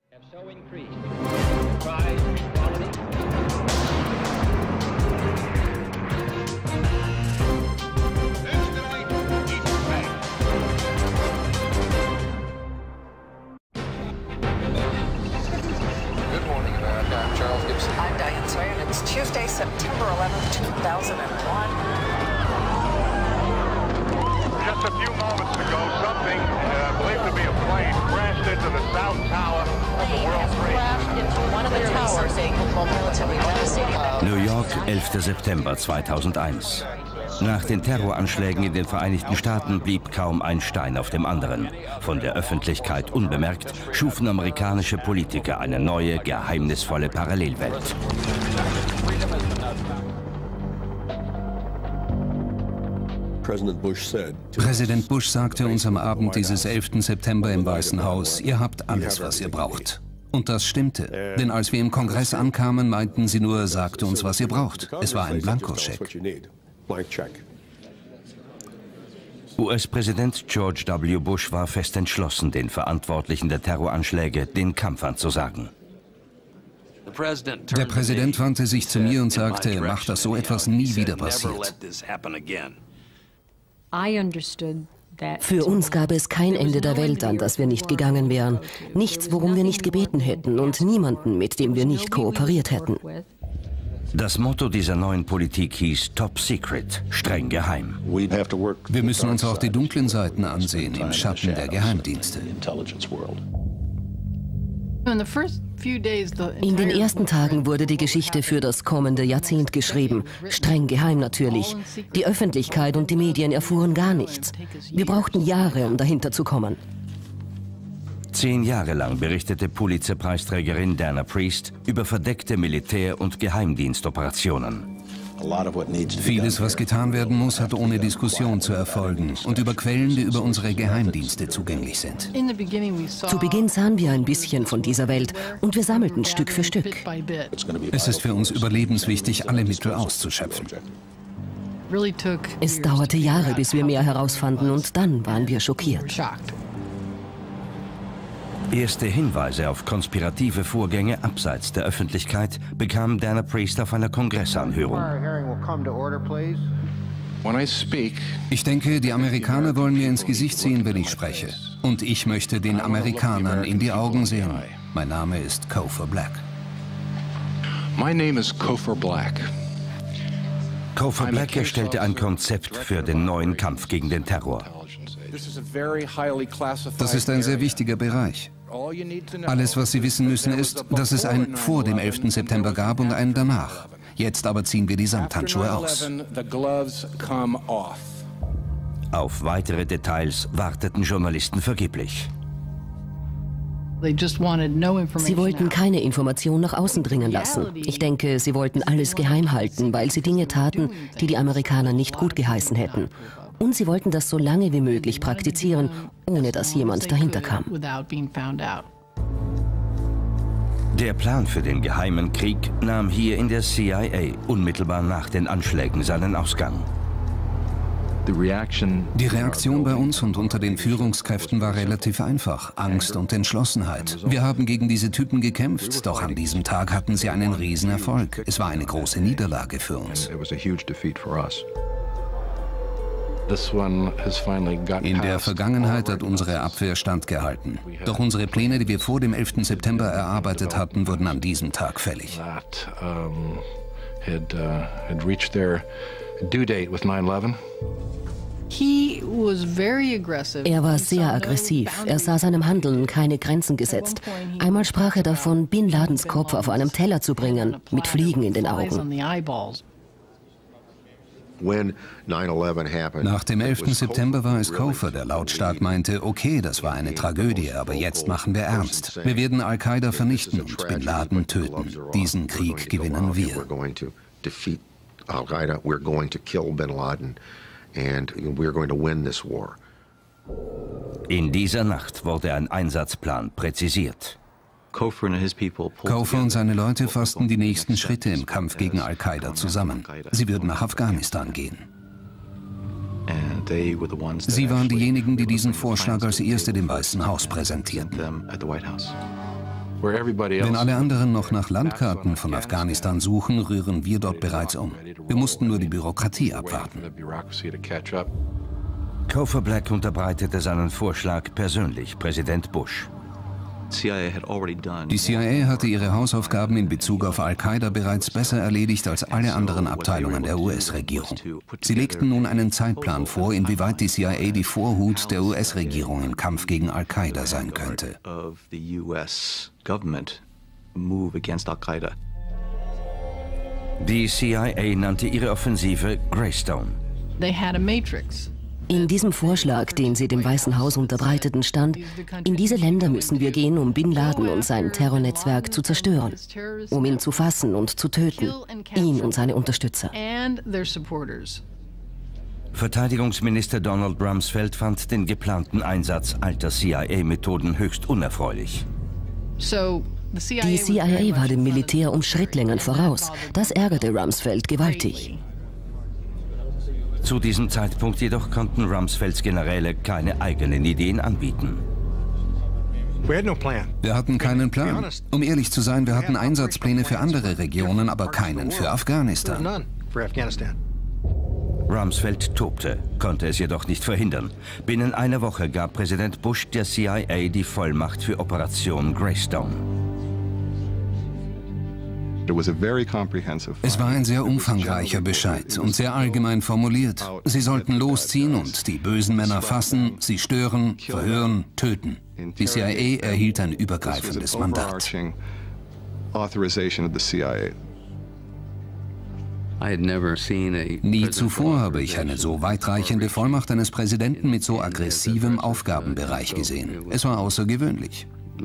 I'm Diane Sawyer, and it's Tuesday, September 11th, 2001. Just a few moments ago, something believed to be a plane crashed into the South Tower of the World Trade Center. New York, 11. September 2001. Nach den Terroranschlägen in den Vereinigten Staaten blieb kaum ein Stein auf dem anderen. Von der Öffentlichkeit unbemerkt schufen amerikanische Politiker eine neue, geheimnisvolle Parallelwelt. Präsident Bush sagte uns am Abend dieses 11. September im Weißen Haus, ihr habt alles, was ihr braucht. Und das stimmte, denn als wir im Kongress ankamen, meinten sie nur, sagt uns, was ihr braucht. Es war ein Blankoscheck. US-Präsident George W. Bush war fest entschlossen, den Verantwortlichen der Terroranschläge den Kampf anzusagen. Der Präsident wandte sich zu mir und sagte, mach, dass so etwas nie wieder passiert. Für uns gab es kein Ende der Welt, an das wir nicht gegangen wären. Nichts, worum wir nicht gebeten hätten und niemanden, mit dem wir nicht kooperiert hätten. Das Motto dieser neuen Politik hieß Top Secret, streng geheim. Wir müssen uns auch die dunklen Seiten ansehen, im Schatten der Geheimdienste. In den ersten Tagen wurde die Geschichte für das kommende Jahrzehnt geschrieben. Streng geheim natürlich. Die Öffentlichkeit und die Medien erfuhren gar nichts. Wir brauchten Jahre, um dahinter zu kommen. 10 Jahre lang berichtete Pulitzer-Preisträgerin Dana Priest über verdeckte Militär- und Geheimdienstoperationen. Vieles, was getan werden muss, hat ohne Diskussion zu erfolgen und über Quellen, die über unsere Geheimdienste zugänglich sind. Zu Beginn sahen wir ein bisschen von dieser Welt und wir sammelten Stück für Stück. Es ist für uns überlebenswichtig, alle Mittel auszuschöpfen. Es dauerte Jahre, bis wir mehr herausfanden und dann waren wir schockiert. Erste Hinweise auf konspirative Vorgänge abseits der Öffentlichkeit bekam Dana Priest auf einer Kongressanhörung. Ich denke, die Amerikaner wollen mir ins Gesicht sehen, wenn ich spreche. Und ich möchte den Amerikanern in die Augen sehen. Mein Name ist Cofer Black. My name is Cofer Black. Cofer Black erstellte ein Konzept für den neuen Kampf gegen den Terror. Das ist ein sehr wichtiger Bereich. Alles, was Sie wissen müssen, ist, dass es ein vor dem 11. September gab und ein danach. Jetzt aber ziehen wir die Samthandschuhe aus. Auf weitere Details warteten Journalisten vergeblich. Sie wollten keine Information nach außen dringen lassen. Ich denke, sie wollten alles geheim halten, weil sie Dinge taten, die die Amerikaner nicht gut geheißen hätten. Und sie wollten das so lange wie möglich praktizieren, ohne dass jemand dahinter kam. Der Plan für den geheimen Krieg nahm hier in der CIA unmittelbar nach den Anschlägen seinen Ausgang. Die Reaktion bei uns und unter den Führungskräften war relativ einfach. Angst und Entschlossenheit. Wir haben gegen diese Typen gekämpft, doch an diesem Tag hatten sie einen Riesenerfolg. Es war eine große Niederlage für uns. In der Vergangenheit hat unsere Abwehr standgehalten. Doch unsere Pläne, die wir vor dem 11. September erarbeitet hatten, wurden an diesem Tag fällig. Er war sehr aggressiv. Er sah seinem Handeln keine Grenzen gesetzt. Einmal sprach er davon, Bin Ladens Kopf auf einem Teller zu bringen, mit Fliegen in den Augen. Nach dem 11. September war es Cofer, der lautstark meinte, okay, das war eine Tragödie, aber jetzt machen wir ernst. Wir werden Al-Qaida vernichten und Bin Laden töten. Diesen Krieg gewinnen wir. In dieser Nacht wurde ein Einsatzplan präzisiert. Cofer und seine Leute fassten die nächsten Schritte im Kampf gegen Al-Qaida zusammen. Sie würden nach Afghanistan gehen. Sie waren diejenigen, die diesen Vorschlag als erste dem Weißen Haus präsentierten. Wenn alle anderen noch nach Landkarten von Afghanistan suchen, rühren wir dort bereits um. Wir mussten nur die Bürokratie abwarten. Cofer Black unterbreitete seinen Vorschlag persönlich Präsident Bush. Die CIA hatte ihre Hausaufgaben in Bezug auf Al-Qaida bereits besser erledigt als alle anderen Abteilungen der US-Regierung. Sie legten nun einen Zeitplan vor, inwieweit die CIA die Vorhut der US-Regierung im Kampf gegen Al-Qaida sein könnte. Die CIA nannte ihre Offensive Greystone. In diesem Vorschlag, den sie dem Weißen Haus unterbreiteten, stand: In diese Länder müssen wir gehen, um Bin Laden und sein Terrornetzwerk zu zerstören, um ihn zu fassen und zu töten, ihn und seine Unterstützer. Verteidigungsminister Donald Rumsfeld fand den geplanten Einsatz alter CIA-Methoden höchst unerfreulich. Die CIA war dem Militär um Schrittlängen voraus. Das ärgerte Rumsfeld gewaltig. Zu diesem Zeitpunkt jedoch konnten Rumsfelds Generäle keine eigenen Ideen anbieten. Wir hatten keinen Plan. Um ehrlich zu sein, wir hatten Einsatzpläne für andere Regionen, aber keinen für Afghanistan. Rumsfeld tobte, konnte es jedoch nicht verhindern. Binnen einer Woche gab Präsident Bush der CIA die Vollmacht für Operation Greystone. Es war ein sehr umfangreicher Bescheid und sehr allgemein formuliert. Sie sollten losziehen und die bösen Männer fassen, sie stören, verhören, töten. Die CIA erhielt ein übergreifendes Mandat. Nie zuvor habe ich eine so weitreichende Vollmacht eines Präsidenten mit so aggressivem Aufgabenbereich gesehen. Es war außergewöhnlich.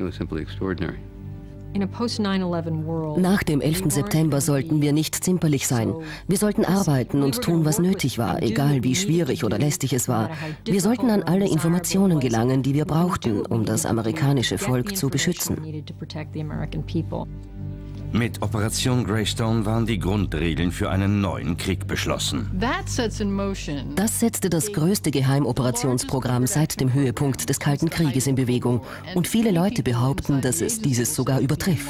Nach dem 11. September sollten wir nicht zimperlich sein. Wir sollten arbeiten und tun, was nötig war, egal wie schwierig oder lästig es war. Wir sollten an alle Informationen gelangen, die wir brauchten, um das amerikanische Volk zu beschützen. Mit Operation Greystone waren die Grundregeln für einen neuen Krieg beschlossen. Das setzte das größte Geheimoperationsprogramm seit dem Höhepunkt des Kalten Krieges in Bewegung. Und viele Leute behaupten, dass es dieses sogar übertrifft.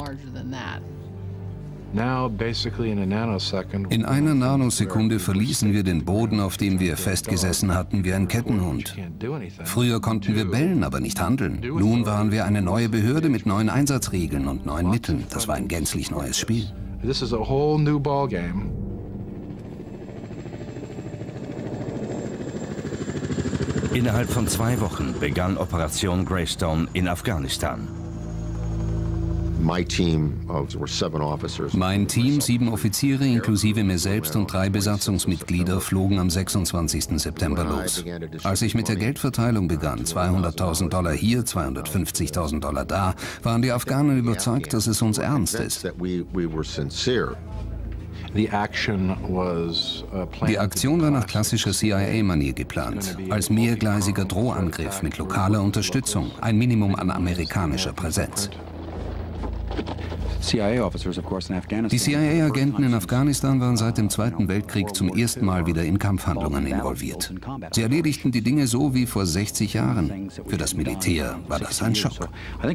In einer Nanosekunde verließen wir den Boden, auf dem wir festgesessen hatten, wie ein Kettenhund. Früher konnten wir bellen, aber nicht handeln. Nun waren wir eine neue Behörde mit neuen Einsatzregeln und neuen Mitteln. Das war ein gänzlich neues Spiel. Innerhalb von 2 Wochen begann Operation Greystone in Afghanistan. Mein Team, 7 Offiziere inklusive mir selbst und 3 Besatzungsmitglieder, flogen am 26. September los. Als ich mit der Geldverteilung begann, $200.000 hier, $250.000 da, waren die Afghanen überzeugt, dass es uns ernst ist. Die Aktion war nach klassischer CIA-Manier geplant, als mehrgleisiger Drohangriff mit lokaler Unterstützung, ein Minimum an amerikanischer Präsenz. Die CIA-Agenten in Afghanistan waren seit dem Zweiten Weltkrieg zum ersten Mal wieder in Kampfhandlungen involviert. Sie erledigten die Dinge so wie vor 60 Jahren. Für das Militär war das ein Schock.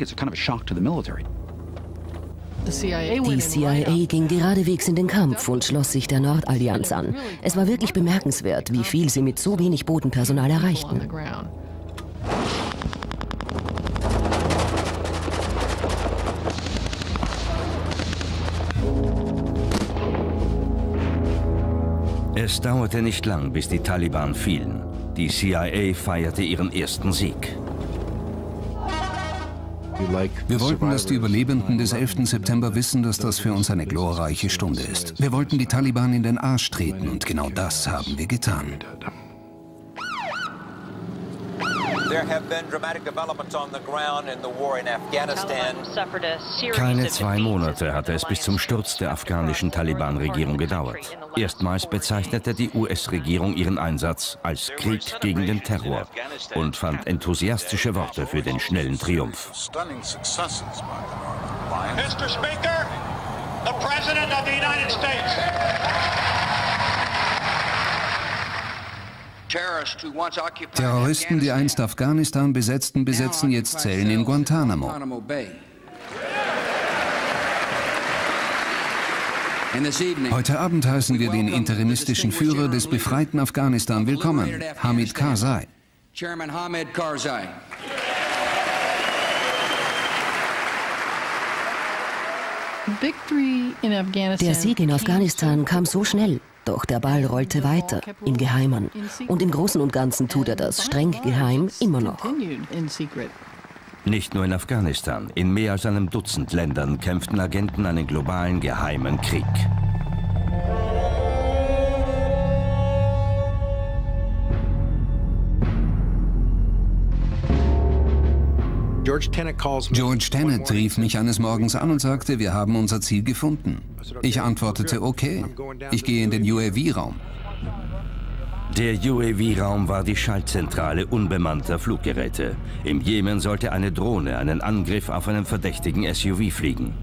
Die CIA ging geradewegs in den Kampf und schloss sich der Nordallianz an. Es war wirklich bemerkenswert, wie viel sie mit so wenig Bodenpersonal erreichten. Es dauerte nicht lang, bis die Taliban fielen. Die CIA feierte ihren ersten Sieg. Wir wollten, dass die Überlebenden des 11. September wissen, dass das für uns eine glorreiche Stunde ist. Wir wollten die Taliban in den Arsch treten und genau das haben wir getan. Keine 2 Monate hatte es bis zum Sturz der afghanischen Taliban-Regierung gedauert. Erstmals bezeichnete die US-Regierung ihren Einsatz als Krieg gegen den Terror und fand enthusiastische Worte für den schnellen Triumph. Mr. Speaker, the President of the United States. Terroristen, die einst Afghanistan besetzten, besetzen jetzt Zellen in Guantanamo. Heute Abend heißen wir den interimistischen Führer des befreiten Afghanistan willkommen, Hamid Karzai. Chairman Hamid Karzai. Der Sieg in Afghanistan kam so schnell, doch der Ball rollte weiter, im Geheimen. Und im Großen und Ganzen tut er das streng geheim immer noch. Nicht nur in Afghanistan, in mehr als einem Dutzend Ländern kämpften Agenten einen globalen geheimen Krieg. George Tenet rief mich eines Morgens an und sagte, wir haben unser Ziel gefunden. Ich antwortete, okay, ich gehe in den UAV-Raum. Der UAV-Raum war die Schaltzentrale unbemannter Fluggeräte. Im Jemen sollte eine Drohne einen Angriff auf einen verdächtigen SUV fliegen.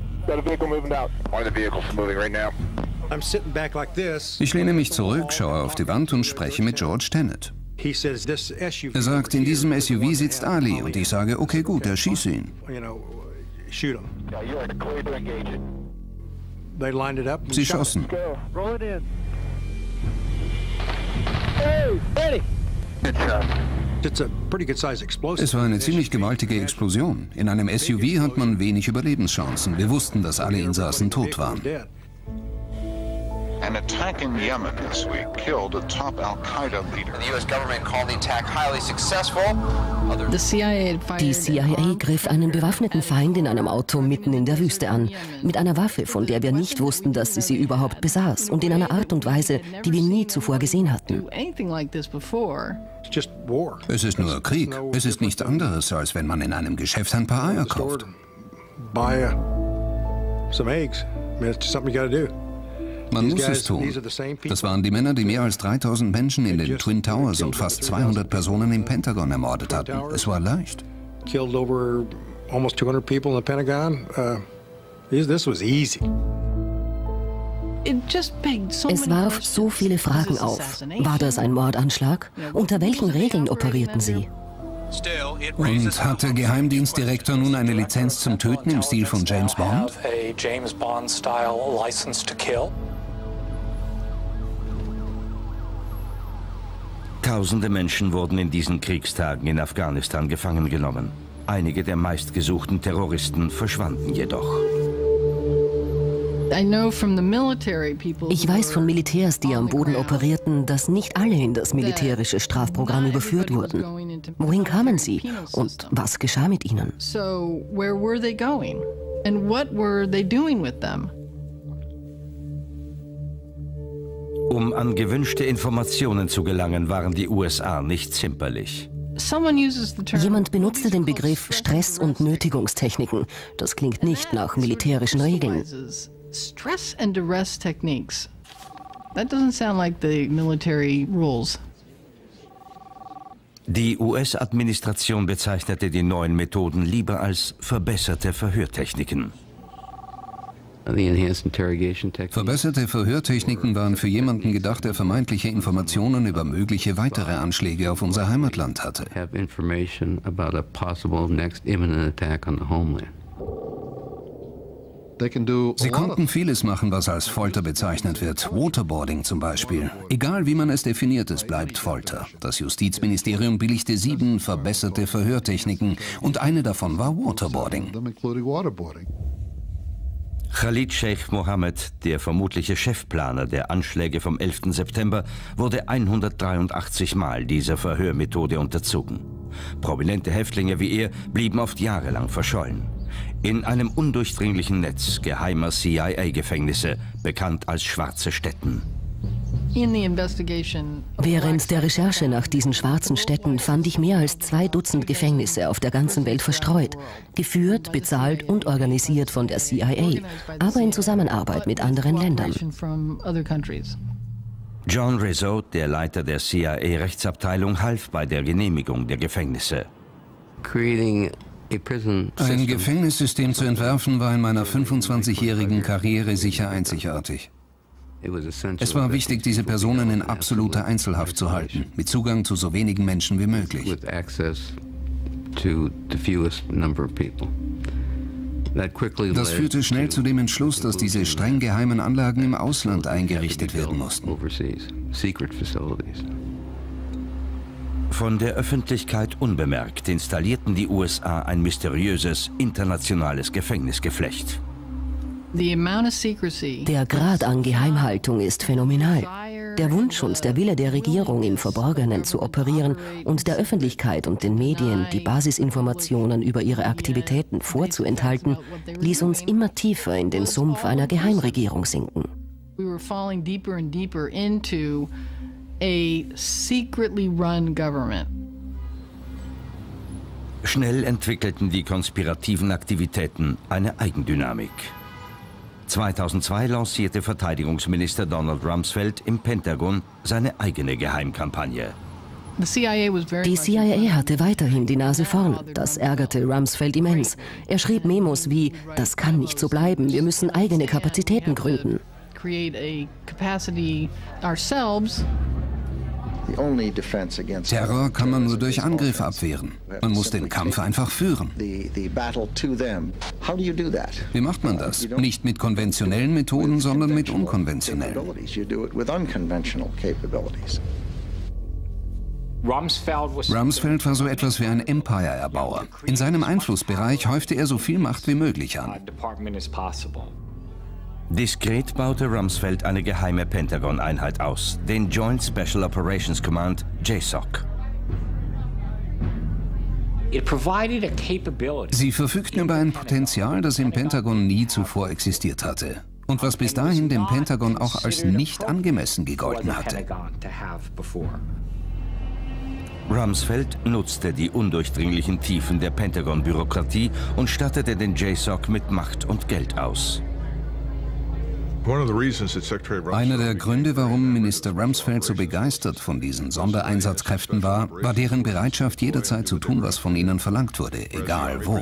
Ich lehne mich zurück, schaue auf die Wand und spreche mit George Tenet. Er sagt, in diesem SUV sitzt Ali und ich sage, okay gut, erschieße ihn. Sie schossen. Es war eine ziemlich gewaltige Explosion. In einem SUV hat man wenig Überlebenschancen. Wir wussten, dass alle Insassen tot waren. An attack in Yemen this week killed a top Al-Qaeda leader. The U.S. government called the attack highly successful. Die CIA griff einen bewaffneten Feind in einem Auto mitten in der Wüste an. Mit einer Waffe, von der wir nicht wussten, dass sie überhaupt besaß. Und in einer Art und Weise, die wir nie zuvor gesehen hatten. Es ist nur Krieg. Es ist nichts anderes, als wenn man in einem Geschäft ein paar Eier kauft. Man muss es tun. Das waren die Männer, die mehr als 3000 Menschen in den Twin Towers und fast 200 Personen im Pentagon ermordet hatten. Es war leicht. Es warf so viele Fragen auf. War das ein Mordanschlag? Unter welchen Regeln operierten sie? Und hat der Geheimdienstdirektor nun eine Lizenz zum Töten im Stil von James Bond? Tausende Menschen wurden in diesen Kriegstagen in Afghanistan gefangen genommen. Einige der meistgesuchten Terroristen verschwanden jedoch. Ich weiß von Militärs, die am Boden operierten, dass nicht alle in das militärische Strafprogramm überführt wurden. Wohin kamen sie und was geschah mit ihnen? Um an gewünschte Informationen zu gelangen, waren die USA nicht zimperlich. Jemand benutzte den Begriff Stress- und Nötigungstechniken. Das klingt nicht nach militärischen Regeln. Stress and duress techniques. That doesn't sound like the military rules. Die US-Administration bezeichnete die neuen Methoden lieber als verbesserte Verhörtechniken. Verbesserte Verhörtechniken waren für jemanden gedacht, der vermeintliche Informationen über mögliche weitere Anschläge auf unser Heimatland hatte. Sie konnten vieles machen, was als Folter bezeichnet wird. Waterboarding zum Beispiel. Egal wie man es definiert, es bleibt Folter. Das Justizministerium billigte 7 verbesserte Verhörtechniken und eine davon war Waterboarding. Khalid Sheikh Mohammed, der vermutliche Chefplaner der Anschläge vom 11. September, wurde 183 Mal dieser Verhörmethode unterzogen. Prominente Häftlinge wie er blieben oft jahrelang verschollen. In einem undurchdringlichen Netz geheimer CIA-Gefängnisse, bekannt als schwarze Stätten. Während der Recherche nach diesen schwarzen Städten fand ich mehr als 2 Dutzend Gefängnisse auf der ganzen Welt verstreut, geführt, bezahlt und organisiert von der CIA, aber in Zusammenarbeit mit anderen Ländern. John Rizzo, der Leiter der CIA-Rechtsabteilung, half bei der Genehmigung der Gefängnisse. Ein Gefängnissystem zu entwerfen war in meiner 25-jährigen Karriere sicher einzigartig. Es war wichtig, diese Personen in absoluter Einzelhaft zu halten, mit Zugang zu so wenigen Menschen wie möglich. Das führte schnell zu dem Entschluss, dass diese streng geheimen Anlagen im Ausland eingerichtet werden mussten. Von der Öffentlichkeit unbemerkt installierten die USA ein mysteriöses internationales Gefängnisgeflecht. Der Grad an Geheimhaltung ist phänomenal. Der Wunsch und der Wille der Regierung, im Verborgenen zu operieren und der Öffentlichkeit und den Medien die Basisinformationen über ihre Aktivitäten vorzuenthalten, ließ uns immer tiefer in den Sumpf einer Geheimregierung sinken. A secretly run government. Schnell entwickelten die konspirativen Aktivitäten eine Eigendynamik. 2002 lancierte Verteidigungsminister Donald Rumsfeld im Pentagon seine eigene Geheimkampagne. Die CIA hatte weiterhin die Nase vorn. Das ärgerte Rumsfeld immens. Er schrieb Memos wie: Das kann nicht so bleiben, wir müssen eigene Kapazitäten gründen. Terror kann man nur durch Angriff abwehren. Man muss den Kampf einfach führen. Wie macht man das? Nicht mit konventionellen Methoden, sondern mit unkonventionellen. Rumsfeld war so etwas wie ein Empire-Erbauer. In seinem Einflussbereich häufte er so viel Macht wie möglich an. Diskret baute Rumsfeld eine geheime Pentagon-Einheit aus, den Joint Special Operations Command, JSOC. Sie verfügten über ein Potenzial, das im Pentagon nie zuvor existiert hatte und was bis dahin dem Pentagon auch als nicht angemessen gegolten hatte. Rumsfeld nutzte die undurchdringlichen Tiefen der Pentagon-Bürokratie und stattete den JSOC mit Macht und Geld aus. Einer der Gründe, warum Minister Rumsfeld so begeistert von diesen Sondereinsatzkräften war deren Bereitschaft, jederzeit zu tun, was von ihnen verlangt wurde, egal wo.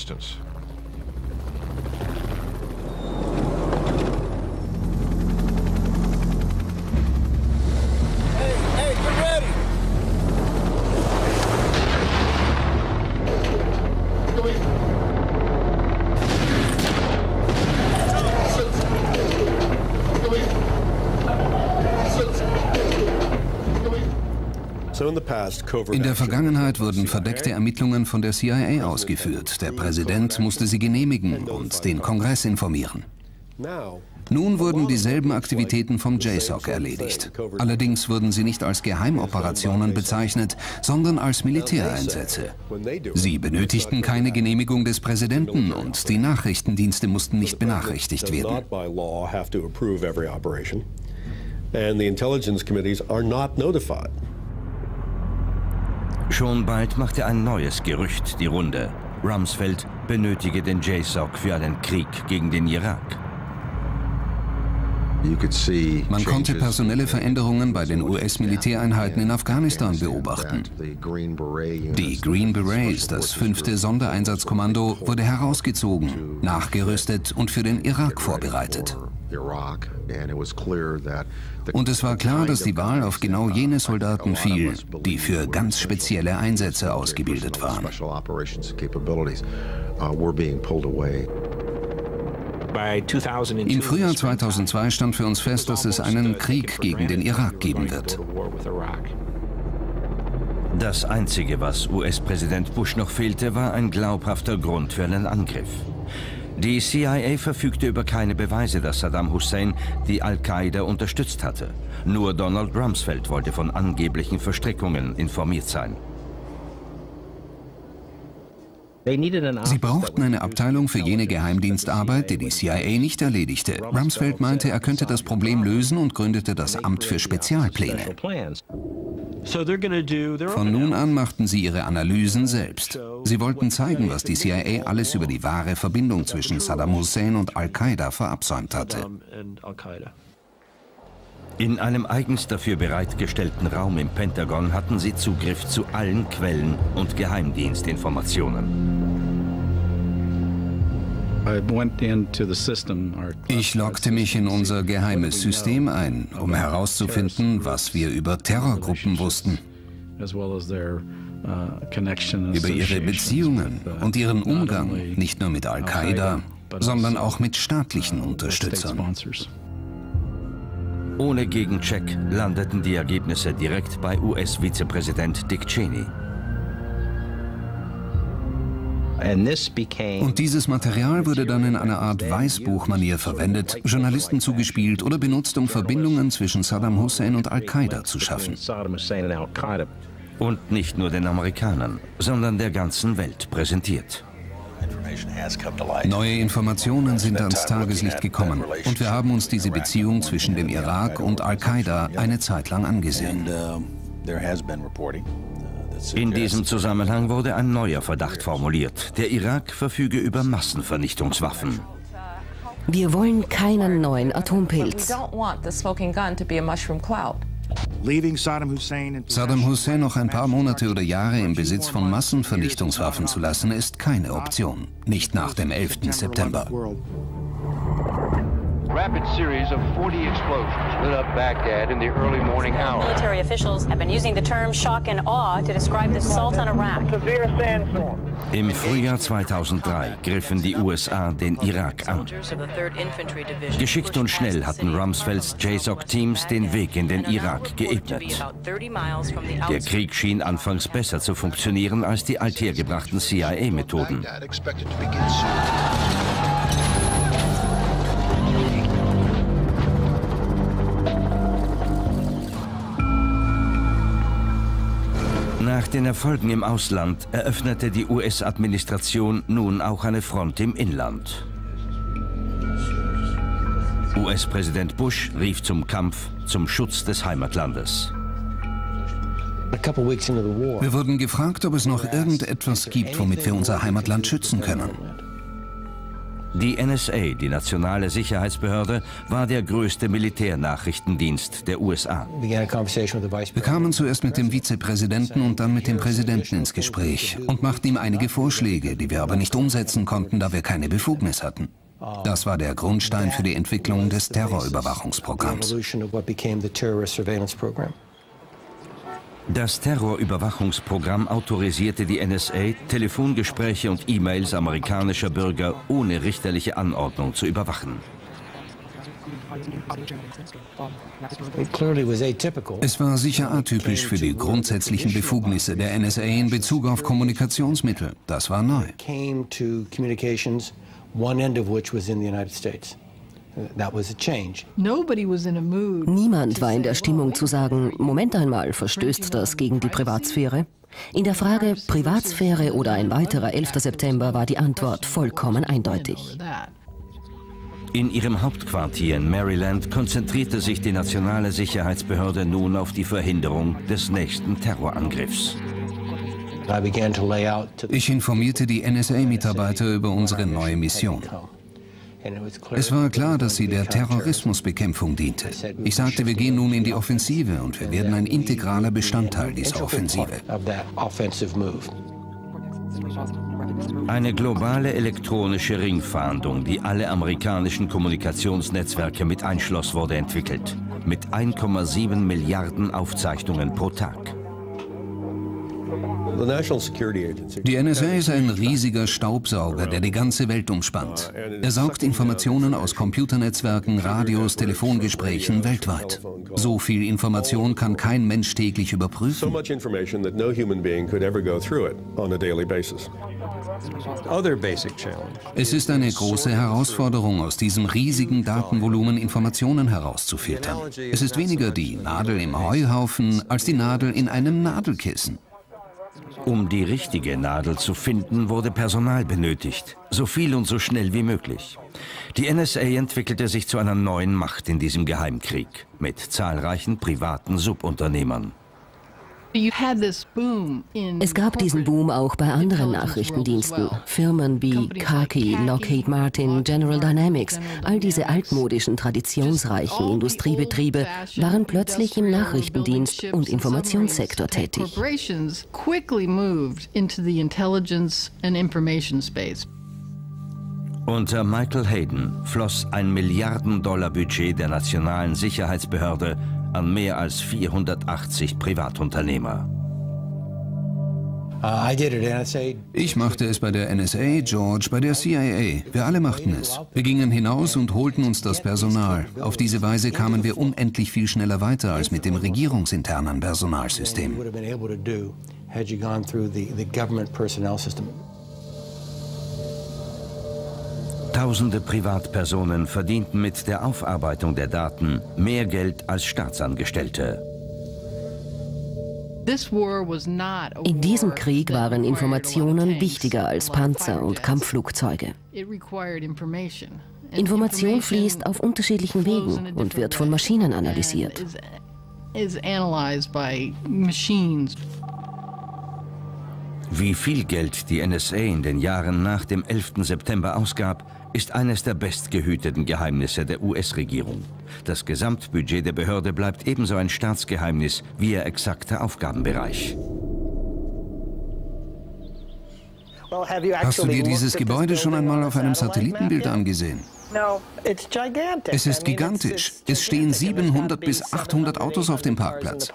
In der Vergangenheit wurden verdeckte Ermittlungen von der CIA ausgeführt. Der Präsident musste sie genehmigen und den Kongress informieren. Nun wurden dieselben Aktivitäten vom JSOC erledigt. Allerdings wurden sie nicht als Geheimoperationen bezeichnet, sondern als Militäreinsätze. Sie benötigten keine Genehmigung des Präsidenten und die Nachrichtendienste mussten nicht benachrichtigt werden. Schon bald machte ein neues Gerücht die Runde. Rumsfeld benötige den JSOC für einen Krieg gegen den Irak. Man konnte personelle Veränderungen bei den US-Militäreinheiten in Afghanistan beobachten. Die Green Berets, das 5. Sondereinsatzkommando, wurde herausgezogen, nachgerüstet und für den Irak vorbereitet. Und es war klar, dass die Wahl auf genau jene Soldaten fiel, die für ganz spezielle Einsätze ausgebildet waren. Im Frühjahr 2002 stand für uns fest, dass es einen Krieg gegen den Irak geben wird. Das Einzige, was US-Präsident Bush noch fehlte, war ein glaubhafter Grund für einen Angriff. Die CIA verfügte über keine Beweise, dass Saddam Hussein die Al-Qaida unterstützt hatte. Nur Donald Rumsfeld wollte von angeblichen Verstrickungen informiert sein. Sie brauchten eine Abteilung für jene Geheimdienstarbeit, die die CIA nicht erledigte. Rumsfeld meinte, er könnte das Problem lösen und gründete das Amt für Spezialpläne. Von nun an machten sie ihre Analysen selbst. Sie wollten zeigen, was die CIA alles über die wahre Verbindung zwischen Saddam Hussein und Al-Qaida verabsäumt hatte. In einem eigens dafür bereitgestellten Raum im Pentagon hatten sie Zugriff zu allen Quellen und Geheimdienstinformationen. Ich loggte mich in unser geheimes System ein, um herauszufinden, was wir über Terrorgruppen wussten. über ihre Beziehungen und ihren Umgang nicht nur mit Al-Qaida, sondern auch mit staatlichen Unterstützern. Ohne Gegencheck landeten die Ergebnisse direkt bei US-Vizepräsident Dick Cheney. Und dieses Material wurde dann in einer Art Weißbuchmanier verwendet, Journalisten zugespielt oder benutzt, um Verbindungen zwischen Saddam Hussein und Al-Qaida zu schaffen. Und nicht nur den Amerikanern, sondern der ganzen Welt präsentiert. Neue Informationen sind ans Tageslicht gekommen und wir haben uns diese Beziehung zwischen dem Irak und Al-Qaida eine Zeit lang angesehen. In diesem Zusammenhang wurde ein neuer Verdacht formuliert. Der Irak verfüge über Massenvernichtungswaffen. Wir wollen keinen neuen Atompilz. Saddam Hussein noch ein paar Monate oder Jahre im Besitz von Massenvernichtungswaffen zu lassen, ist keine Option. Nicht nach dem 11. September. Rapid series of 40 explosions lit up Baghdad in the early morning hours. Military officials have been using the term shock and awe to describe the assault on Iraq. Im Frühjahr 2003 griffen die USA den Irak an. Geschickt und schnell hatten Rumsfelds JSOC-Teams den Weg in den Irak geebnet. Der Krieg schien anfangs besser zu funktionieren als die althergebrachten CIA-Methoden. Nach den Erfolgen im Ausland eröffnete die US-Administration nun auch eine Front im Inland. US-Präsident Bush rief zum Kampf zum Schutz des Heimatlandes. Wir wurden gefragt, ob es noch irgendetwas gibt, womit wir unser Heimatland schützen können. Die NSA, die nationale Sicherheitsbehörde, war der größte Militärnachrichtendienst der USA. Wir kamen zuerst mit dem Vizepräsidenten und dann mit dem Präsidenten ins Gespräch und machten ihm einige Vorschläge, die wir aber nicht umsetzen konnten, da wir keine Befugnis hatten. Das war der Grundstein für die Entwicklung des Terrorüberwachungsprogramms. Das Terrorüberwachungsprogramm autorisierte die NSA, Telefongespräche und E-Mails amerikanischer Bürger ohne richterliche Anordnung zu überwachen. Es war sicher atypisch für die grundsätzlichen Befugnisse der NSA in Bezug auf Kommunikationsmittel. Das war neu. Niemand war in der Stimmung zu sagen, Moment einmal, verstößt das gegen die Privatsphäre? In der Frage Privatsphäre oder ein weiterer 11. September war die Antwort vollkommen eindeutig. In ihrem Hauptquartier in Maryland konzentrierte sich die nationale Sicherheitsbehörde nun auf die Verhinderung des nächsten Terrorangriffs. Ich informierte die NSA-Mitarbeiter über unsere neue Mission. Es war klar, dass sie der Terrorismusbekämpfung diente. Ich sagte, wir gehen nun in die Offensive und wir werden ein integraler Bestandteil dieser Offensive. Eine globale elektronische Ringfahndung, die alle amerikanischen Kommunikationsnetzwerke mit einschloss, wurde entwickelt. Mit 1,7 Milliarden Aufzeichnungen pro Tag. Die NSA ist ein riesiger Staubsauger, der die ganze Welt umspannt. Er saugt Informationen aus Computernetzwerken, Radios, Telefongesprächen weltweit. So viel Information kann kein Mensch täglich überprüfen. Es ist eine große Herausforderung, aus diesem riesigen Datenvolumen Informationen herauszufiltern. Es ist weniger die Nadel im Heuhaufen als die Nadel in einem Nadelkissen. Um die richtige Nadel zu finden, wurde Personal benötigt. So viel und so schnell wie möglich. Die NSA entwickelte sich zu einer neuen Macht in diesem Geheimkrieg mit zahlreichen privaten Subunternehmern. Es gab diesen Boom auch bei anderen Nachrichtendiensten. Firmen wie Khaki, Lockheed Martin, General Dynamics, all diese altmodischen, traditionsreichen Industriebetriebe waren plötzlich im Nachrichtendienst und Informationssektor tätig. Unter Michael Hayden floss ein Milliarden-Dollar-Budget der nationalen Sicherheitsbehörde an mehr als 480 Privatunternehmer. Ich machte es bei der NSA, George bei der CIA. Wir alle machten es. Wir gingen hinaus und holten uns das Personal. Auf diese Weise kamen wir unendlich viel schneller weiter als mit dem regierungsinternen Personalsystem. Tausende Privatpersonen verdienten mit der Aufarbeitung der Daten mehr Geld als Staatsangestellte. In diesem Krieg waren Informationen wichtiger als Panzer und Kampfflugzeuge. Information fließt auf unterschiedlichen Wegen und wird von Maschinen analysiert. Wie viel Geld die NSA in den Jahren nach dem 11. September ausgab, ist eines der bestgehüteten Geheimnisse der US-Regierung. Das Gesamtbudget der Behörde bleibt ebenso ein Staatsgeheimnis wie ihr exakter Aufgabenbereich. Hast du dir dieses Gebäude schon einmal auf einem Satellitenbild angesehen? Es ist gigantisch. Es stehen 700 bis 800 Autos auf dem Parkplatz.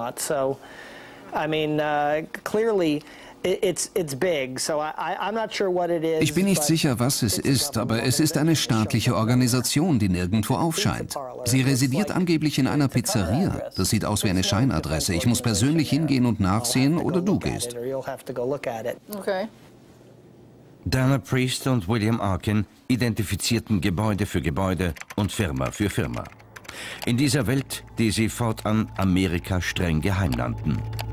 Ich bin nicht sicher, was es ist, aber es ist eine staatliche Organisation, die nirgendwo aufscheint. Sie residiert angeblich in einer Pizzeria. Das sieht aus wie eine Scheinadresse. Ich muss persönlich hingehen und nachsehen, oder du gehst. Dana Priest und William Arkin identifizierten Gebäude für Gebäude und Firma für Firma. In dieser Welt, die sie fortan Amerika streng geheim nannten.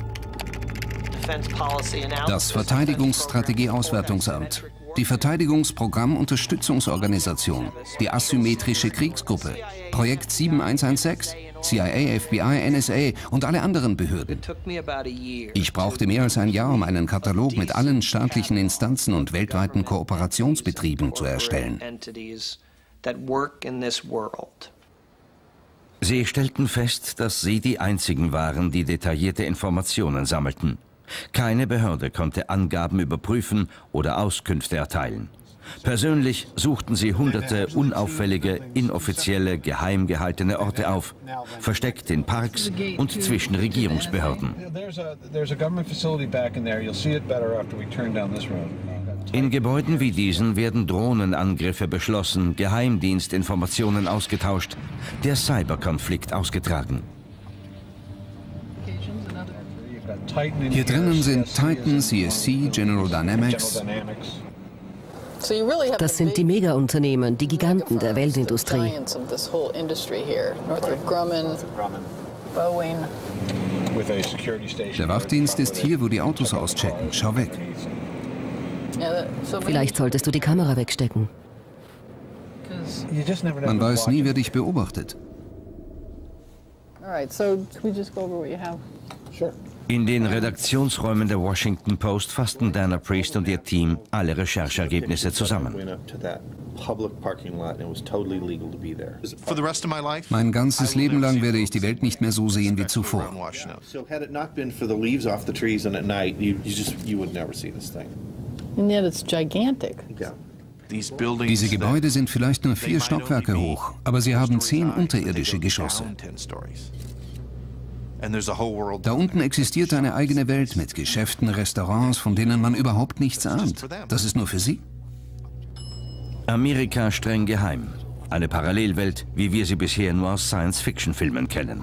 Das Verteidigungsstrategie-Auswertungsamt, die Verteidigungsprogramm-Unterstützungsorganisation, die asymmetrische Kriegsgruppe, Projekt 7116, CIA, FBI, NSA und alle anderen Behörden. Ich brauchte mehr als ein Jahr, um einen Katalog mit allen staatlichen Instanzen und weltweiten Kooperationsbetrieben zu erstellen. Sie stellten fest, dass sie die einzigen waren, die detaillierte Informationen sammelten. Keine Behörde konnte Angaben überprüfen oder Auskünfte erteilen. Persönlich suchten sie hunderte unauffällige, inoffizielle, geheim gehaltene Orte auf, versteckt in Parks und zwischen Regierungsbehörden. In Gebäuden wie diesen werden Drohnenangriffe beschlossen, Geheimdienstinformationen ausgetauscht, der Cyberkonflikt ausgetragen. Hier drinnen sind Titan, CSC, General Dynamics. Das sind die Mega-Unternehmen, die Giganten der Weltindustrie. Der Wachdienst ist hier, wo die Autos auschecken. Schau weg. Vielleicht solltest du die Kamera wegstecken. Man weiß nie, wer dich beobachtet. In den Redaktionsräumen der Washington Post fassten Dana Priest und ihr Team alle Recherchergebnisse zusammen. Mein ganzes Leben lang werde ich die Welt nicht mehr so sehen wie zuvor. Diese Gebäude sind vielleicht nur 4 Stockwerke hoch, aber sie haben 10 unterirdische Geschosse. Da unten existiert eine eigene Welt mit Geschäften, Restaurants, von denen man überhaupt nichts ahnt. Das ist nur für sie. Amerika streng geheim. Eine Parallelwelt, wie wir sie bisher nur aus Science-Fiction-Filmen kennen.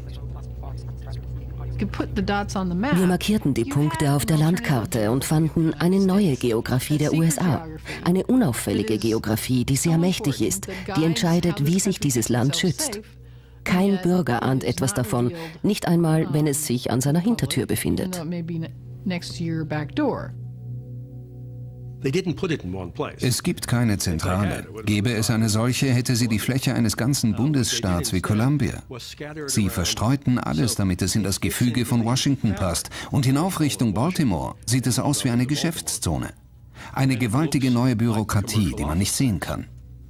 Wir markierten die Punkte auf der Landkarte und fanden eine neue Geografie der USA. Eine unauffällige Geografie, die sehr mächtig ist, die entscheidet, wie sich dieses Land schützt. Kein Bürger ahnt etwas davon, nicht einmal, wenn es sich an seiner Hintertür befindet. Es gibt keine Zentrale. Gäbe es eine solche, hätte sie die Fläche eines ganzen Bundesstaats wie Columbia. Sie verstreuten alles, damit es in das Gefüge von Washington passt. Und hinauf Richtung Baltimore sieht es aus wie eine Geschäftszone. Eine gewaltige neue Bürokratie, die man nicht sehen kann.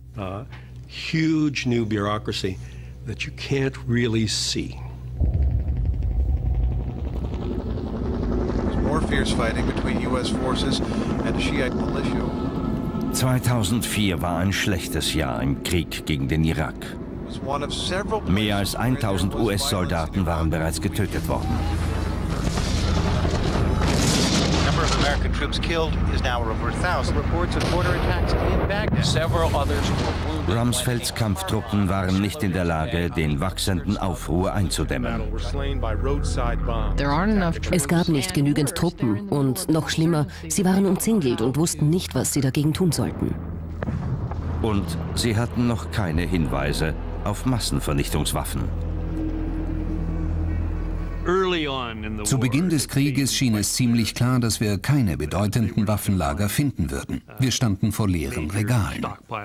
Huge new bureaucracy that you can't really see. More fierce fighting between US forces and a Shiite militia. 2004 war ein schlechtes Jahr im Krieg gegen den Irak. Mehr als 1000 US-Soldaten waren bereits getötet worden. American troops killed is now over 1,000. Reports of mortar attacks in Baghdad. Several others were wounded. Rumsfelds Kampftruppen waren nicht in der Lage, den wachsenden Aufruhr einzudämmen. Es gab nicht genügend Truppen und noch schlimmer, sie waren umzingelt und wussten nicht, was sie dagegen tun sollten. Und sie hatten noch keine Hinweise auf Massenvernichtungswaffen. Zu Beginn des Krieges schien es ziemlich klar, dass wir keine bedeutenden Waffenlager finden würden. Wir standen vor leeren Regalen.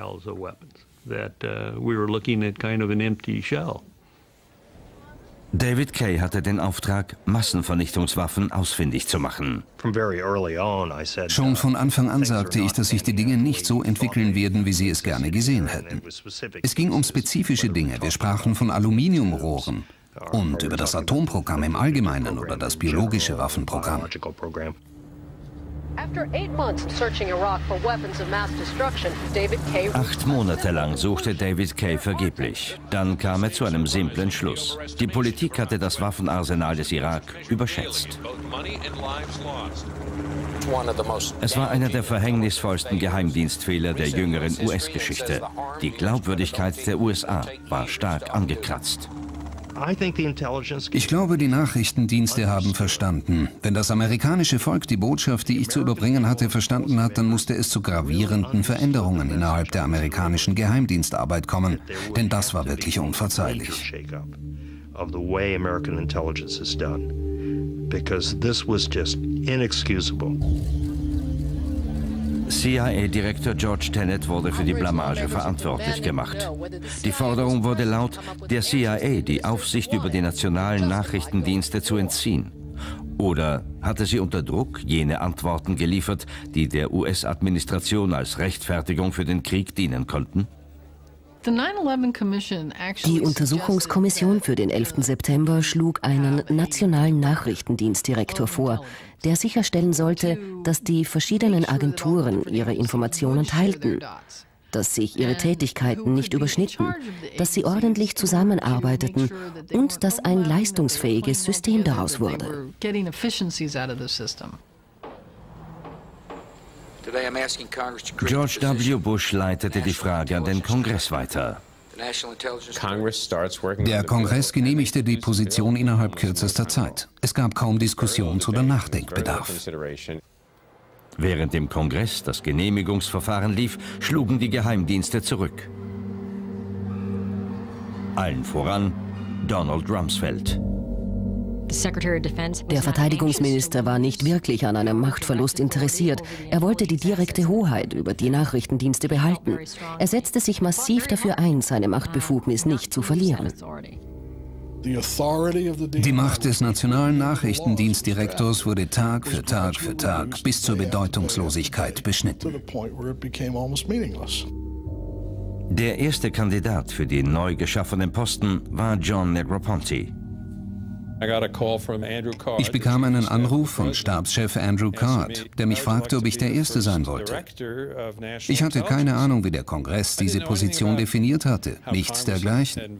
David Kay hatte den Auftrag, Massenvernichtungswaffen ausfindig zu machen. Schon von Anfang an sagte ich, dass sich die Dinge nicht so entwickeln werden, wie Sie es gerne gesehen hätten. Es ging um spezifische Dinge. Wir sprachen von Aluminiumrohren und über das Atomprogramm im Allgemeinen oder das biologische Waffenprogramm. 8 Monate lang suchte David Kay vergeblich. Dann kam er zu einem simplen Schluss. Die Politik hatte das Waffenarsenal des Irak überschätzt. Es war einer der verhängnisvollsten Geheimdienstfehler der jüngeren US-Geschichte. Die Glaubwürdigkeit der USA war stark angekratzt. Ich glaube, die Nachrichtendienste haben verstanden. Wenn das amerikanische Volk die Botschaft, die ich zu überbringen hatte, verstanden hat, dann musste es zu gravierenden Veränderungen innerhalb der amerikanischen Geheimdienstarbeit kommen. Denn das war wirklich unverzeihlich. CIA-Direktor George Tenet wurde für die Blamage verantwortlich gemacht. Die Forderung wurde laut, der CIA die Aufsicht über die nationalen Nachrichtendienste zu entziehen. Oder hatte sie unter Druck jene Antworten geliefert, die der US-Administration als Rechtfertigung für den Krieg dienen konnten? Die Untersuchungskommission für den 11. September schlug einen nationalen Nachrichtendienstdirektor vor, der sicherstellen sollte, dass die verschiedenen Agenturen ihre Informationen teilten, dass sich ihre Tätigkeiten nicht überschnitten, dass sie ordentlich zusammenarbeiteten und dass ein leistungsfähiges System daraus wurde. George W. Bush leitete die Frage an den Kongress weiter. Der Kongress genehmigte die Position innerhalb kürzester Zeit. Es gab kaum Diskussions- oder Nachdenkbedarf. Während im Kongress das Genehmigungsverfahren lief, schlugen die Geheimdienste zurück. Allen voran Donald Rumsfeld. Der Verteidigungsminister war nicht wirklich an einem Machtverlust interessiert. Er wollte die direkte Hoheit über die Nachrichtendienste behalten. Er setzte sich massiv dafür ein, seine Machtbefugnis nicht zu verlieren. Die Macht des nationalen Nachrichtendienstdirektors wurde Tag für Tag für Tag bis zur Bedeutungslosigkeit beschnitten. Der erste Kandidat für den neu geschaffenen Posten war John Negroponte. Ich bekam einen Anruf von Stabschef Andrew Card, der mich fragte, ob ich der Erste sein wollte. Ich hatte keine Ahnung, wie der Kongress diese Position definiert hatte, nichts dergleichen.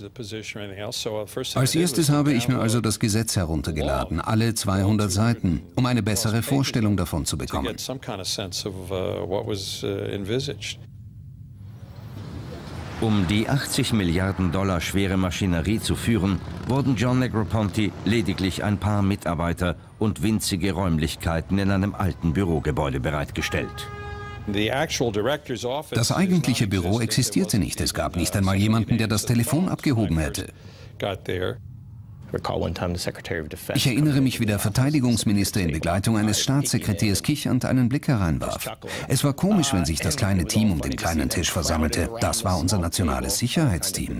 Als erstes habe ich mir also das Gesetz heruntergeladen, alle 200 Seiten, um eine bessere Vorstellung davon zu bekommen. Um die 80 Milliarden Dollar schwere Maschinerie zu führen, wurden John Negroponte lediglich ein paar Mitarbeiter und winzige Räumlichkeiten in einem alten Bürogebäude bereitgestellt. Das eigentliche Büro existierte nicht. Es gab nicht einmal jemanden, der das Telefon abgehoben hätte. Ich erinnere mich, wie der Verteidigungsminister in Begleitung eines Staatssekretärs kichernd einen Blick hereinwarf. Es war komisch, wenn sich das kleine Team um den kleinen Tisch versammelte. Das war unser nationales Sicherheitsteam.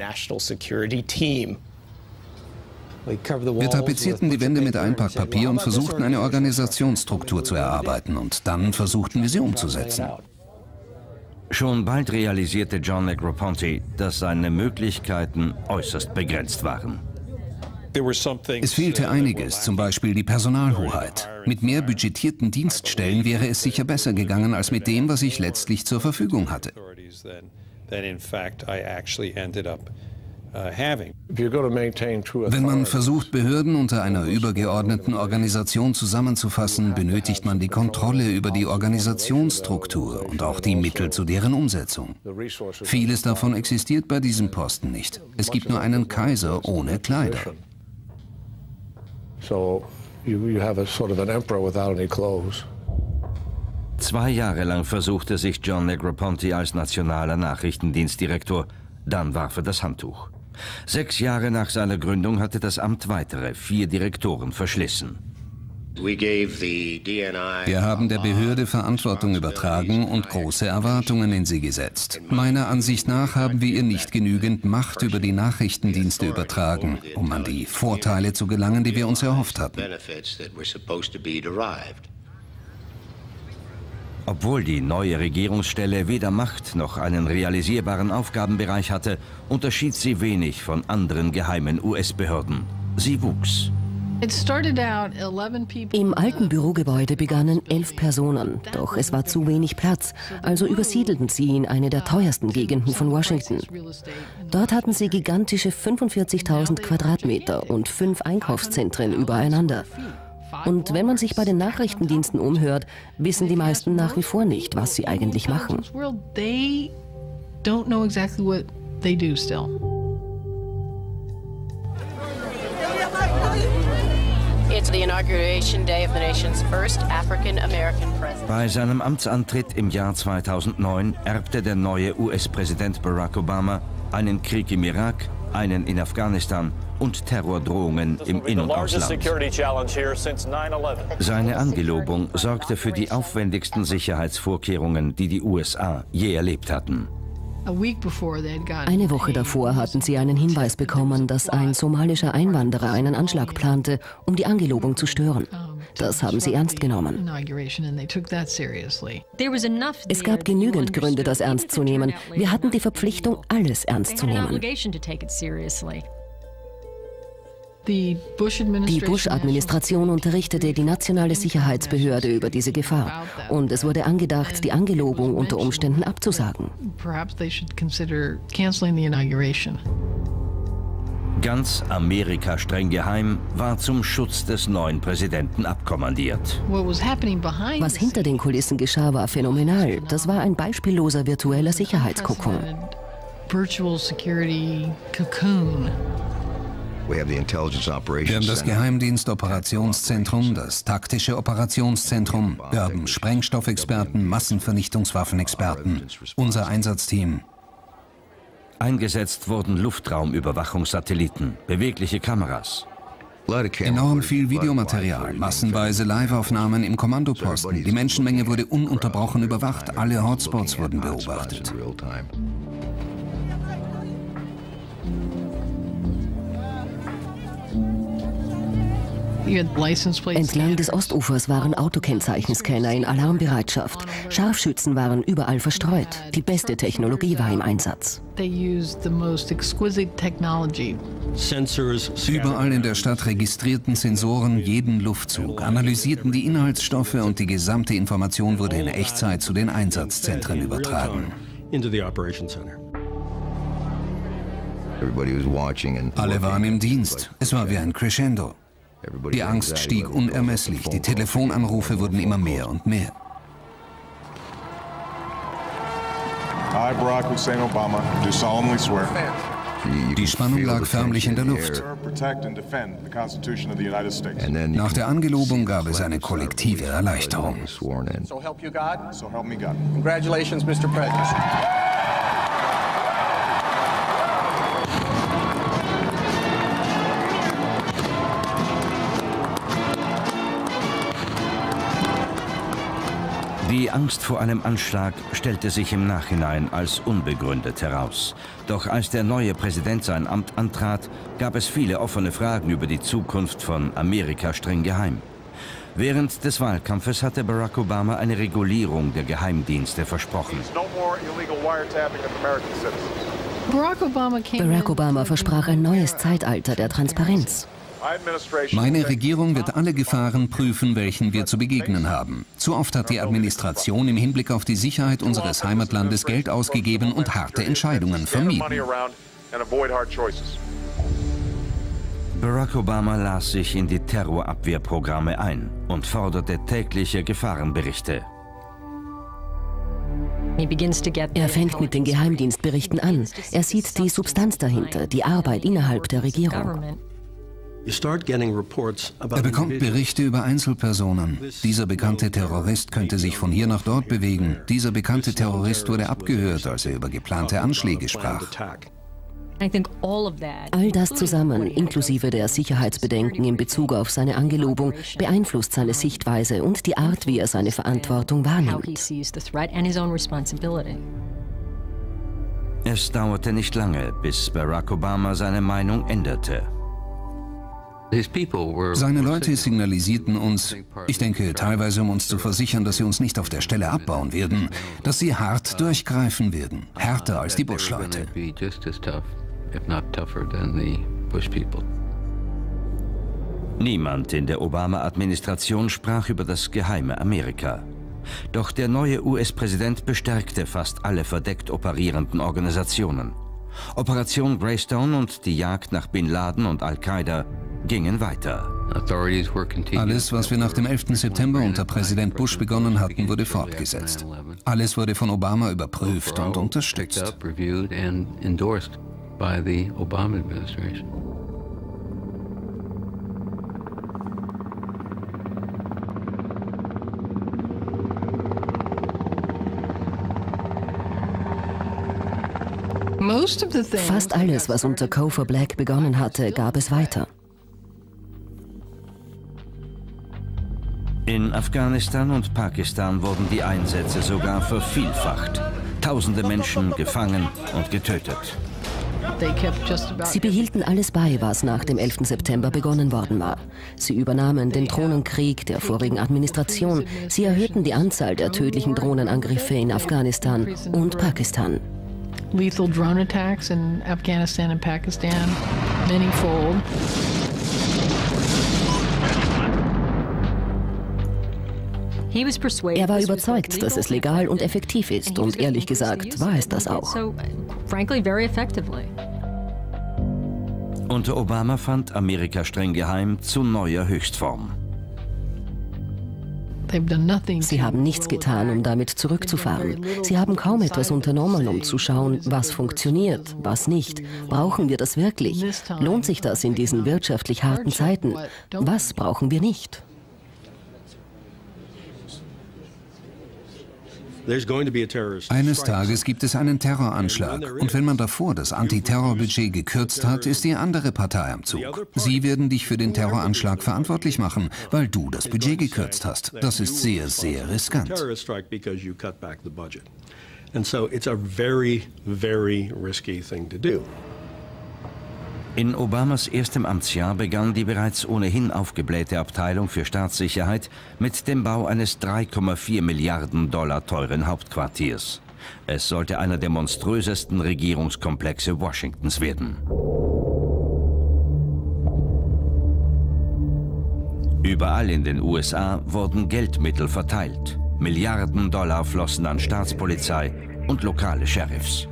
Wir tapezierten die Wände mit Einpackpapier und versuchten, eine Organisationsstruktur zu erarbeiten. Und dann versuchten wir sie umzusetzen. Schon bald realisierte John Negroponte, dass seine Möglichkeiten äußerst begrenzt waren. Es fehlte einiges, zum Beispiel die Personalhoheit. Mit mehr budgetierten Dienststellen wäre es sicher besser gegangen als mit dem, was ich letztlich zur Verfügung hatte. Wenn man versucht, Behörden unter einer übergeordneten Organisation zusammenzufassen, benötigt man die Kontrolle über die Organisationsstruktur und auch die Mittel zu deren Umsetzung. Vieles davon existiert bei diesem Posten nicht. Es gibt nur einen Kaiser ohne Kleider. So you have a sort of an emperor without any clothes. 2 Jahre lang versuchte sich John Negroponte als nationaler Nachrichtendienstdirektor, dann warf er das Handtuch. 6 Jahre nach seiner Gründung hatte das Amt weitere 4 Direktoren verschlissen. Wir haben der Behörde Verantwortung übertragen und große Erwartungen in sie gesetzt. Meiner Ansicht nach haben wir ihr nicht genügend Macht über die Nachrichtendienste übertragen, um an die Vorteile zu gelangen, die wir uns erhofft hatten. Obwohl die neue Regierungsstelle weder Macht noch einen realisierbaren Aufgabenbereich hatte, unterschied sie wenig von anderen geheimen US-Behörden. Sie wuchs. Im alten Bürogebäude begannen 11 Personen, doch es war zu wenig Platz, also übersiedelten sie in eine der teuersten Gegenden von Washington. Dort hatten sie gigantische 45.000 Quadratmeter und 5 Einkaufszentren übereinander. Und wenn man sich bei den Nachrichtendiensten umhört, wissen die meisten nach wie vor nicht, was sie eigentlich machen. Bei seinem Amtsantritt im Jahr 2009 erbte der neue US-Präsident Barack Obama einen Krieg im Irak, einen in Afghanistan und Terrordrohungen im In- und Ausland. Seine Angelobung sorgte für die aufwendigsten Sicherheitsvorkehrungen, die die USA je erlebt hatten. Eine Woche davor hatten sie einen Hinweis bekommen, dass ein somalischer Einwanderer einen Anschlag plante, um die Angelobung zu stören. Das haben sie ernst genommen. Es gab genügend Gründe, das ernst zu nehmen. Wir hatten die Verpflichtung, alles ernst zu nehmen. Die Bush-Administration unterrichtete die nationale Sicherheitsbehörde über diese Gefahr. Und es wurde angedacht, die Angelobung unter Umständen abzusagen. Ganz Amerika streng geheim war zum Schutz des neuen Präsidenten abkommandiert. Was hinter den Kulissen geschah, war phänomenal. Das war ein beispielloser virtueller Sicherheitskokon. Wir haben das Geheimdienst-Operationszentrum, das taktische Operationszentrum, wir haben Sprengstoffexperten, Massenvernichtungswaffenexperten, unser Einsatzteam. Eingesetzt wurden Luftraumüberwachungssatelliten, bewegliche Kameras. Enorm viel Videomaterial, massenweise Live-Aufnahmen im Kommandoposten. Die Menschenmenge wurde ununterbrochen überwacht, alle Hotspots wurden beobachtet. Entlang des Ostufers waren Autokennzeichenscanner in Alarmbereitschaft. Scharfschützen waren überall verstreut. Die beste Technologie war im Einsatz. Überall in der Stadt registrierten Sensoren jeden Luftzug, analysierten die Inhaltsstoffe und die gesamte Information wurde in Echtzeit zu den Einsatzzentren übertragen. Alle waren im Dienst. Es war wie ein Crescendo. Die Angst stieg unermesslich. Die Telefonanrufe wurden immer mehr und mehr. I, Barack Hussein Obama, do solemnly swear. Die Spannung lag förmlich in der Luft. Nach der Angelobung gab es eine kollektive Erleichterung. So help you God. So help me God. Congratulations, Mr. President. Die Angst vor einem Anschlag stellte sich im Nachhinein als unbegründet heraus. Doch als der neue Präsident sein Amt antrat, gab es viele offene Fragen über die Zukunft von Amerika streng geheim. Während des Wahlkampfes hatte Barack Obama eine Regulierung der Geheimdienste versprochen. Barack Obama versprach ein neues Zeitalter der Transparenz. Meine Regierung wird alle Gefahren prüfen, welchen wir zu begegnen haben. Zu oft hat die Administration im Hinblick auf die Sicherheit unseres Heimatlandes Geld ausgegeben und harte Entscheidungen vermieden. and avoid hard choices. Barack Obama las sich in die Terrorabwehrprogramme ein und forderte tägliche Gefahrenberichte. Er fängt mit den Geheimdienstberichten an. Er sieht die Substanz dahinter, die Arbeit innerhalb der Regierung. Er bekommt Berichte über Einzelpersonen. Dieser bekannte Terrorist könnte sich von hier nach dort bewegen. Dieser bekannte Terrorist wurde abgehört, als er über geplante Anschläge sprach. All das zusammen, inklusive der Sicherheitsbedenken in Bezug auf seine Angelobung, beeinflusst seine Sichtweise und die Art, wie er seine Verantwortung wahrnimmt. Es dauerte nicht lange, bis Barack Obama seine Meinung änderte. Seine Leute signalisierten uns, ich denke teilweise um uns zu versichern, dass sie uns nicht auf der Stelle abbauen werden, dass sie hart durchgreifen werden, härter als die Bush-Leute. Niemand in der Obama-Administration sprach über das geheime Amerika. Doch der neue US-Präsident bestärkte fast alle verdeckt operierenden Organisationen. Operation Greystone und die Jagd nach Bin Laden und Al-Qaida gingen weiter. Alles, was wir nach dem 11. September unter Präsident Bush begonnen hatten, wurde fortgesetzt. Alles wurde von Obama überprüft und unterstützt. Fast alles, was unter Cofer Black begonnen hatte, gab es weiter. In Afghanistan und Pakistan wurden die Einsätze sogar vervielfacht. Tausende Menschen gefangen und getötet. Sie behielten alles bei, was nach dem 11. September begonnen worden war. Sie übernahmen den Drohnenkrieg der vorigen Administration. Sie erhöhten die Anzahl der tödlichen Drohnenangriffe in Afghanistan und Pakistan. Lethal drone attacks in Afghanistan and Pakistan, manyfold. Er war überzeugt, dass es legal und effektiv ist und ehrlich gesagt war es das auch. Unter Obama fand Amerika streng geheim zu neuer Höchstform. Sie haben nichts getan, um damit zurückzufahren. Sie haben kaum etwas unternommen, um zu schauen, was funktioniert, was nicht. Brauchen wir das wirklich? Lohnt sich das in diesen wirtschaftlich harten Zeiten? Was brauchen wir nicht? Eines Tages gibt es einen Terroranschlag. Und wenn man davor das Antiterrorbudget gekürzt hat, ist die andere Partei am Zug. Sie werden dich für den Terroranschlag verantwortlich machen, weil du das Budget gekürzt hast. Das ist sehr, sehr riskant. In Obamas erstem Amtsjahr begann die bereits ohnehin aufgeblähte Abteilung für Staatssicherheit mit dem Bau eines 3,4 Milliarden Dollar teuren Hauptquartiers. Es sollte einer der monströsesten Regierungskomplexe Washingtons werden. Überall in den USA wurden Geldmittel verteilt. Milliarden Dollar flossen an Staatspolizei und lokale Sheriffs.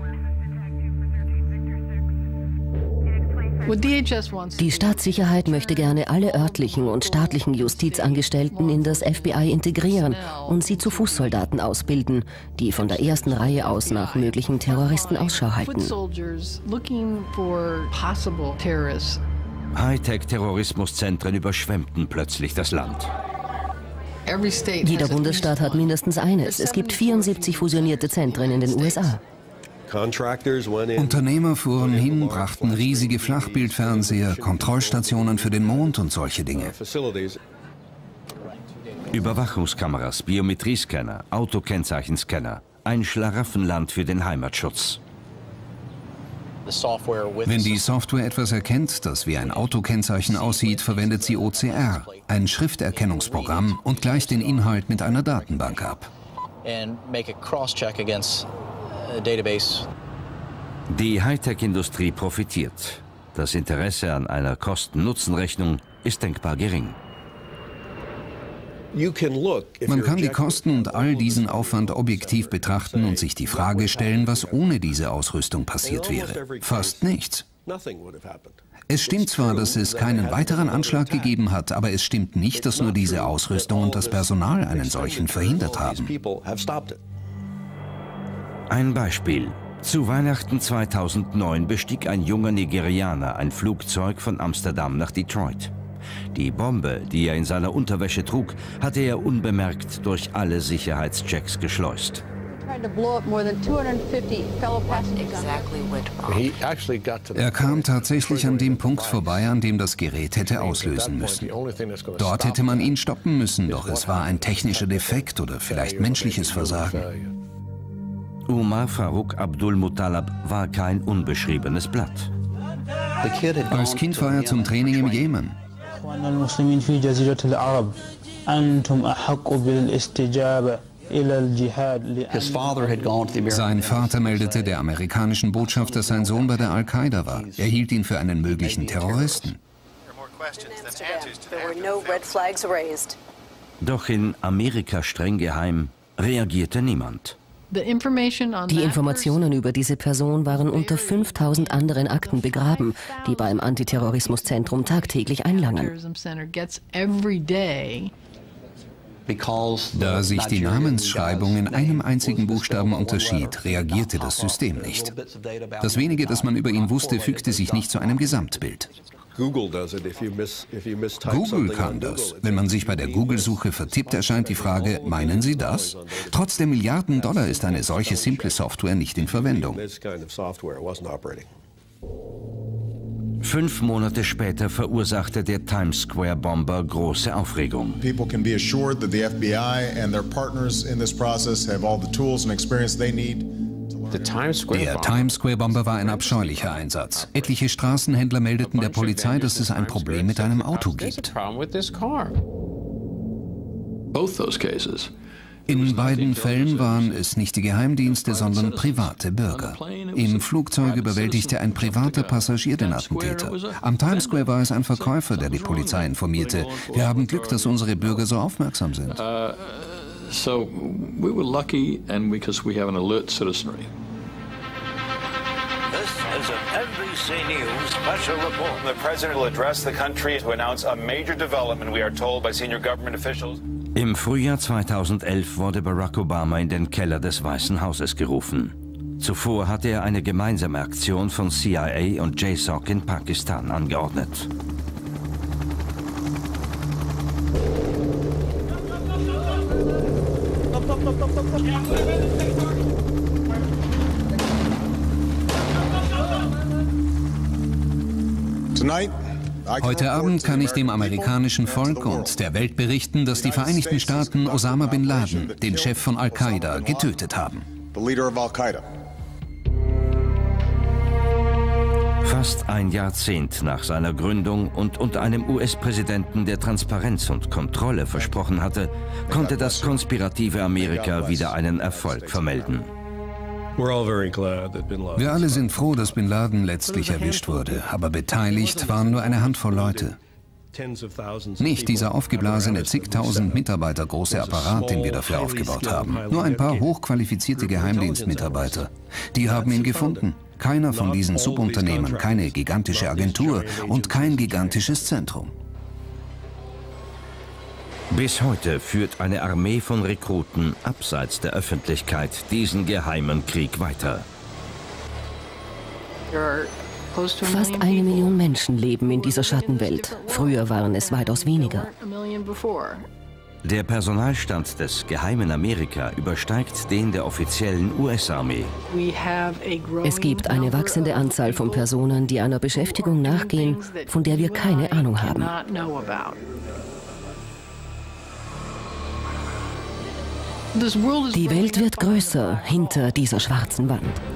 Die Staatssicherheit möchte gerne alle örtlichen und staatlichen Justizangestellten in das FBI integrieren und sie zu Fußsoldaten ausbilden, die von der ersten Reihe aus nach möglichen Terroristen Ausschau halten. Hightech-Terrorismuszentren überschwemmten plötzlich das Land. Jeder Bundesstaat hat mindestens eines. Es gibt 74 fusionierte Zentren in den USA. Unternehmer fuhren hin, brachten riesige Flachbildfernseher, Kontrollstationen für den Mond und solche Dinge. Überwachungskameras, Biometriescanner, Autokennzeichenscanner. Ein Schlaraffenland für den Heimatschutz. Wenn die Software etwas erkennt, das wie ein Autokennzeichen aussieht, verwendet sie OCR, ein Schrifterkennungsprogramm, und gleicht den Inhalt mit einer Datenbank ab. Die Hightech-Industrie profitiert. Das Interesse an einer Kosten-Nutzen-Rechnung ist denkbar gering. Man kann die Kosten und all diesen Aufwand objektiv betrachten und sich die Frage stellen, was ohne diese Ausrüstung passiert wäre. Fast nichts. Es stimmt zwar, dass es keinen weiteren Anschlag gegeben hat, aber es stimmt nicht, dass nur diese Ausrüstung und das Personal einen solchen verhindert haben. Ein Beispiel. Zu Weihnachten 2009 bestieg ein junger Nigerianer ein Flugzeug von Amsterdam nach Detroit. Die Bombe, die er in seiner Unterwäsche trug, hatte er unbemerkt durch alle Sicherheitschecks geschleust. Er kam tatsächlich an dem Punkt vorbei, an dem das Gerät hätte auslösen müssen. Dort hätte man ihn stoppen müssen, doch es war ein technischer Defekt oder vielleicht menschliches Versagen. Umar Farouk Abdul Muttalab war kein unbeschriebenes Blatt. Als Kind war er zum Training im Jemen. Sein Vater meldete der amerikanischen Botschaft, dass sein Sohn bei der Al-Qaida war. Er hielt ihn für einen möglichen Terroristen. Doch in Amerika streng geheim reagierte niemand. Die Informationen über diese Person waren unter 5000 anderen Akten begraben, die beim Antiterrorismuszentrum tagtäglich einlangen. Da sich die Namensschreibung in einem einzigen Buchstaben unterschied, reagierte das System nicht. Das wenige, das man über ihn wusste, fügte sich nicht zu einem Gesamtbild. Google kann das. Wenn man sich bei der Google-Suche vertippt, erscheint die Frage, meinen Sie das? Trotz der Milliarden Dollar ist eine solche simple Software nicht in Verwendung. 5 Monate später verursachte der Times Square Bomber große Aufregung. People can be assured that the FBI and their partners in this process have all the tools and experience they need. Der Times Square Bomber war ein abscheulicher Einsatz. Etliche Straßenhändler meldeten der Polizei, dass es ein Problem mit einem Auto gibt. In beiden Fällen waren es nicht die Geheimdienste, sondern private Bürger. Im Flugzeug überwältigte ein privater Passagier den Attentäter. Am Times Square war es ein Verkäufer, der die Polizei informierte. Wir haben Glück, dass unsere Bürger so aufmerksam sind. So we were lucky, and because we have an alert citizenry. This is an NBC News special report. The president will address the country to announce a major development, we are told by senior government officials. Im Frühjahr 2011 wurde Barack Obama in den Keller des Weißen Hauses gerufen. Zuvor hatte er eine gemeinsame Aktion von CIA und JSOC in Pakistan angeordnet. Heute Abend kann ich dem amerikanischen Volk und der Welt berichten, dass die Vereinigten Staaten Osama bin Laden, den Chef von Al-Qaida, getötet haben. Fast ein Jahrzehnt nach seiner Gründung und unter einem US-Präsidenten, der Transparenz und Kontrolle versprochen hatte, konnte das konspirative Amerika wieder einen Erfolg vermelden. Wir alle sind froh, dass Bin Laden letztlich erwischt wurde, aber beteiligt waren nur eine Handvoll Leute. Nicht dieser aufgeblasene zigtausend Mitarbeiter große Apparat, den wir dafür aufgebaut haben. Nur ein paar hochqualifizierte Geheimdienstmitarbeiter. Die haben ihn gefunden. Keiner von diesen Subunternehmen, keine gigantische Agentur und kein gigantisches Zentrum. Bis heute führt eine Armee von Rekruten abseits der Öffentlichkeit diesen geheimen Krieg weiter. Fast 1 Million Menschen leben in dieser Schattenwelt. Früher waren es weitaus weniger. Der Personalstand des geheimen Amerika übersteigt den der offiziellen US-Armee. Es gibt eine wachsende Anzahl von Personen, die einer Beschäftigung nachgehen, von der wir keine Ahnung haben. Die Welt wird größer hinter dieser schwarzen Wand.